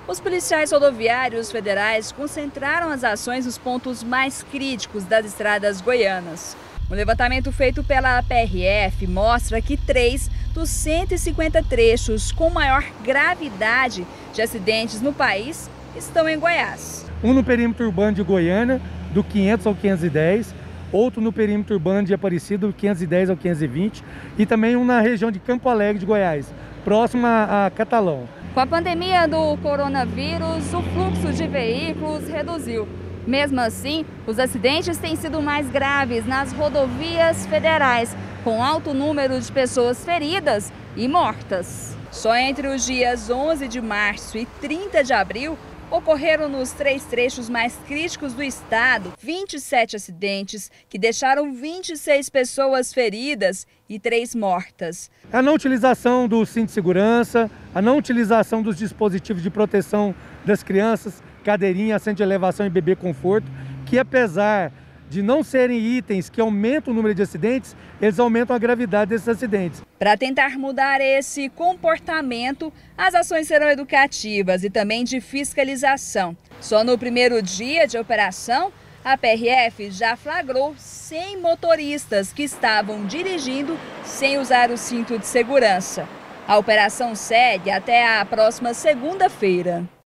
Os policiais rodoviários federais concentraram as ações nos pontos mais críticos das estradas goianas. Um levantamento feito pela PRF mostra que 3 dos 150 trechos com maior gravidade de acidentes no país estão em Goiás. Um no perímetro urbano de Goiânia, do 500 ao 510, outro no perímetro urbano de Aparecida, do 510 ao 520, e também um na região de Campo Alegre de Goiás, próximo a Catalão. Com a pandemia do coronavírus, o fluxo de veículos reduziu. Mesmo assim, os acidentes têm sido mais graves nas rodovias federais, com alto número de pessoas feridas e mortas. Só entre os dias 11 de março e 30 de abril, ocorreram nos 3 trechos mais críticos do estado 27 acidentes que deixaram 26 pessoas feridas e 3 mortas. A não utilização do cinto de segurança, a não utilização dos dispositivos de proteção das crianças, cadeirinha, assento de elevação e bebê conforto, que apesar de não serem itens que aumentam o número de acidentes, eles aumentam a gravidade desses acidentes. Para tentar mudar esse comportamento, as ações serão educativas e também de fiscalização. Só no primeiro dia de operação, a PRF já flagrou 100 motoristas que estavam dirigindo sem usar o cinto de segurança. A operação segue até a próxima segunda-feira.